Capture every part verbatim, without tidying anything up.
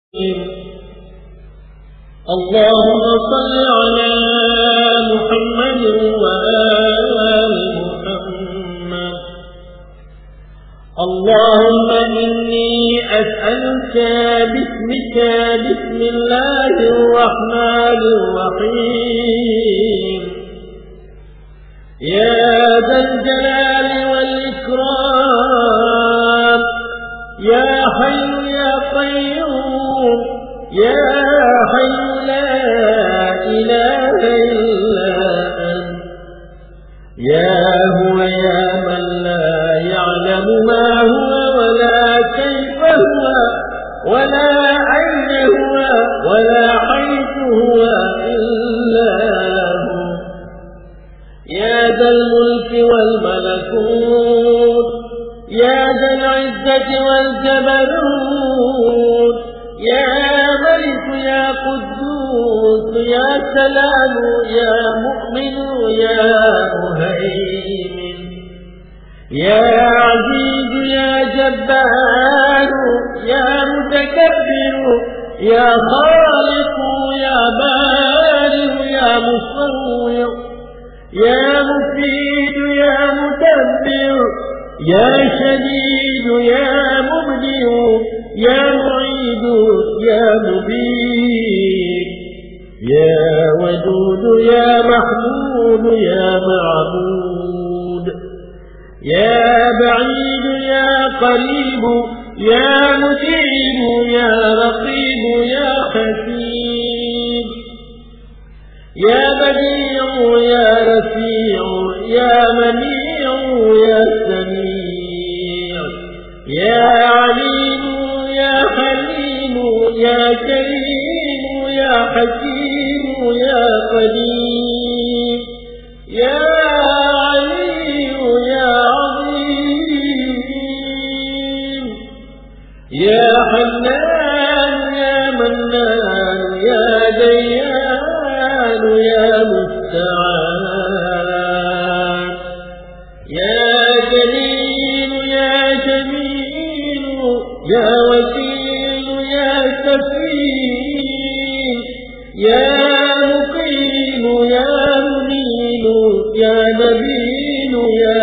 اللهم صل على محمد وآل محمد. اللهم إني أسألك باسمك بسم الله الرحمن الرحيم يا ذا الجلال والإكرام يا حي يا قيوم يا حي لا إله إلا أنت يا هو يا من لا يعلم ما هو ولا كيف هو ولا أين هو ولا حيث هو إلا هو يا ذا الملك والملكوت يا ذا العزة والجبروت يا ملك يا قدوس يا سلام يا مؤمن يا مهيمن يا عزيز يا جبار يا متكبر يا خالق يا بارئ يا مصور يا مفيد يا مدبر يا شديد يا مبدئ يا معيد يا مبيد يا ودود يا محمود يا معبود يا بعيد يا قريب يا مجيب يا رقيب يا حكيم يا بديع يا رفيع يا منيع يا سميع يا عليم يا حليم يا كريم يا حكيم يا قديم يا علي يا عظيم يا حنان يا منان يا ديان يا مستعان يا جليل يا جميل يا وكيل يا كفيل يا مقيم يا منيل يا نبيل يا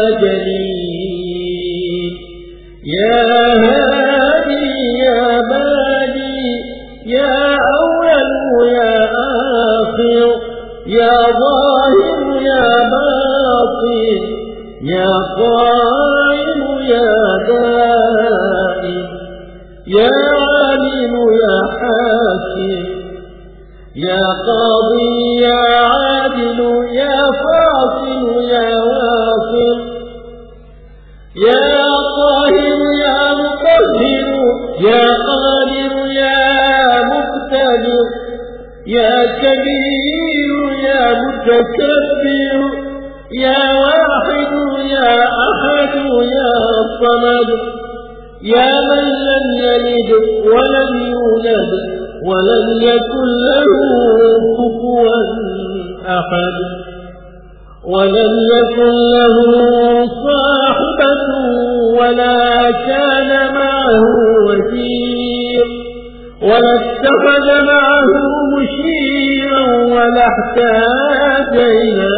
جليل يا هادي يا بادي يا أول يا آخر يا ظاهر يا باطن يا قائم يا دائم يا عالم يا حاكم يا قاضي يا عادل يا فاصل يا واصل يا طاهر يا مطهر يا قادر يا مقتدر يا كبير يا متكبر يا واحد يا أحد يا صمد يا من لم يلد ولم يولد ولم يكن له كفوا أحد ولم يكن له صاحبة ولا كان معه وزير ولا اتخذ معه مشيرا ولا احتاج إلى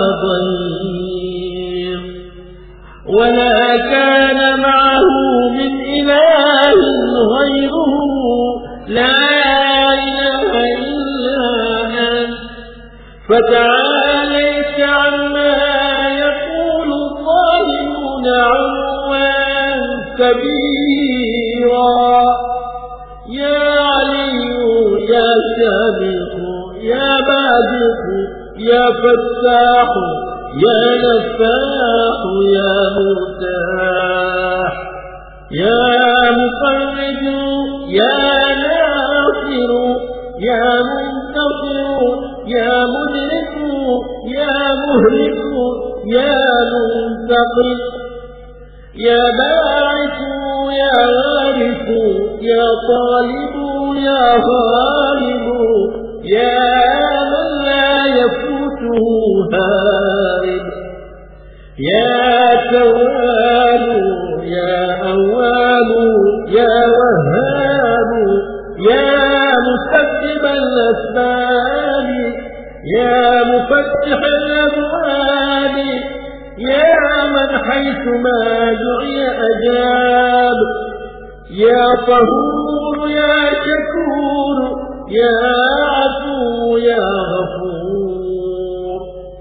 ضير ولا كان معه من إله غيره لا إله إلا أنت فتعاليت عما يقول الظالمون علوا كبيرا يا علي يا سابق يا بادق يا فتاح يا نفاح يا مرتاح يا مفرج يا ناصر يا منتصر يا مدرك يا مهلك يا منتقم يا باعث يا وارث يا طالب يا غالب يا من لا يفوته هارب يا تواب يا أواب يا وهاب يا يا مسبب الأسباب يا مفتح الأبواب يا من حيثما دعي أجاب يا طهور يا شكور يا عفو يا غفور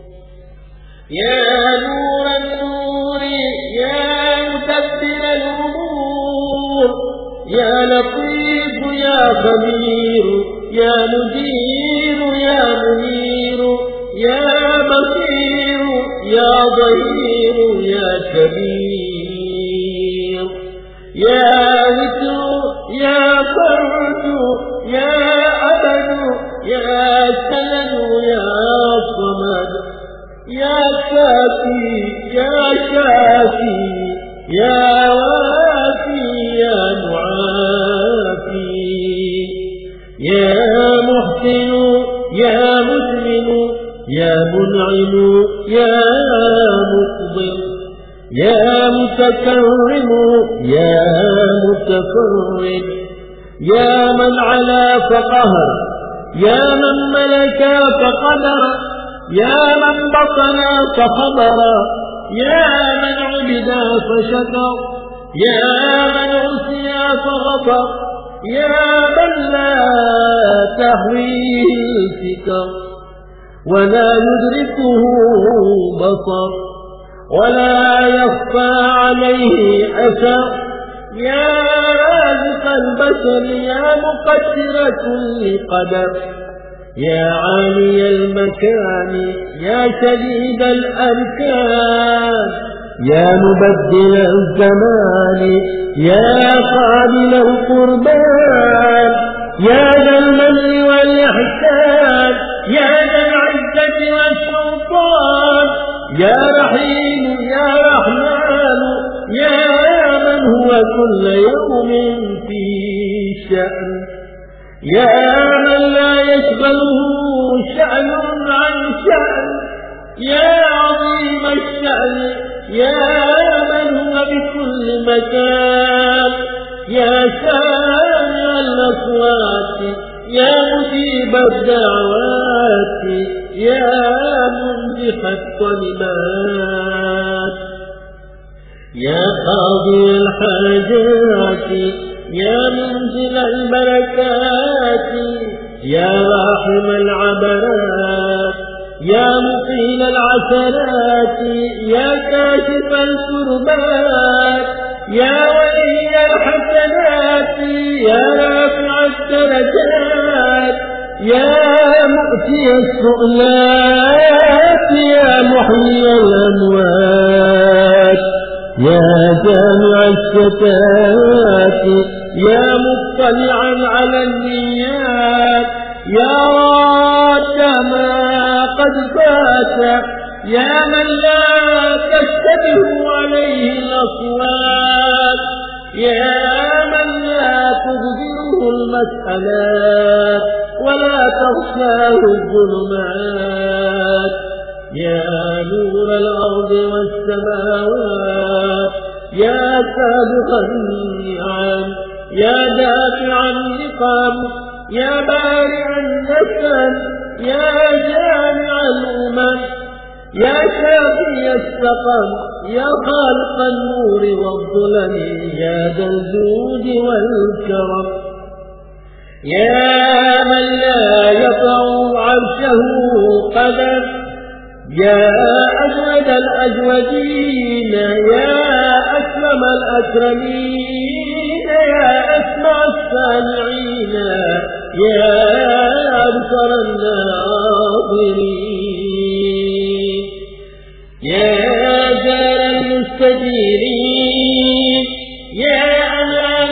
يا نور النور يا مدبر الأمور يا لطيف يا خبير يا مدير يا منير يا بصير يا ظهير يا كبير يا وتر يا فرد يا أبد يا سند يا صمد يا كافي يا شافي يا وافي يا معافي يا محسن يا مسلم يا منعم يا مقبل يا متكرم يا متفرد يا من علا فقهر يا من ملك فقدر يا من بطن فخبر يا من عبد فشكر يا من عصي فغفر يا من لا تهويه الفكر ولا يدركه بصر ولا يخفى عليه أثر يا رازق البشر يا مقدر كل قدر يا عالي المكان يا شديد الأركان يا مبدل الزمان يا قابل القربان يا ذا المن والإحسان يا ذا العزة والسلطان يا رحيم يا رحمن يا من هو كل يوم في شأن يا من لا يشغله شأن عن شأن يا عظيم الشأن يا من هو بكل مكان يا سامع الأصوات يا مجيب الدعوات يا منزح الطلبات يا قاضي الحاجات يا منزل البركات يا راحم العبرات يا مقيل العثرات يا كاشف الكربات يا ولي الحسنات يا رافع الدرجات يا مؤتي السؤلات يا محيي الأموات يا جامع الشتات يا مطلعا على النيات يا راد ما قد فات يا من لا تشتبه عليه الأصوات يا من لا تبذره المسألات ولا تغشاه الظلمات يا نور الأرض والسماوات يا سابق النعم يا دافع النقم يا بارع النسل يا جامع الأمم يا شافي السقم يا خالق النور والظلم يا ذا الجود والكرم يا من لا يطع عرشه قدم يا أجود الأجودين يا أكرم الأكرمين يا أسمع السامعين يا أبصر الناظرين يا جار المستجيرين يا أمان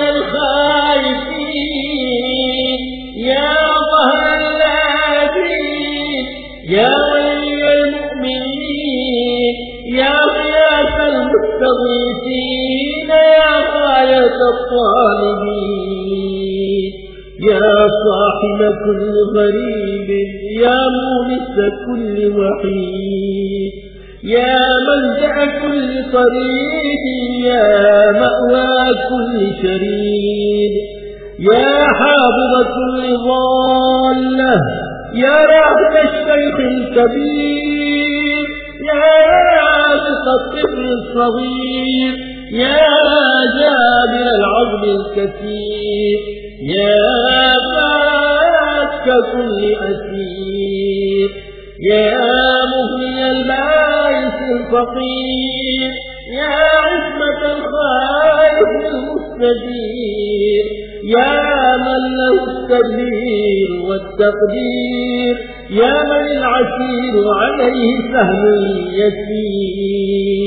الخائفين يا ظهر اللاذين يا ولي المؤمنين يا غياث المستغيثين يا غاية الطالبين يا صاحب كل غريب يا مونس كل وحيد يا ملجأ كل طريق يا مأوى كل شريد يا حافظ كل ضالة يا راحل الشيخ الكبير يا رازق الطفل الصغير يا جابر العظم الكثير يا فاك كل أسير يا مغني البائس الفقير يا عصمة الخائف المستجير يا من له التدبير والتقدير يا من العسير عليه سهل يسير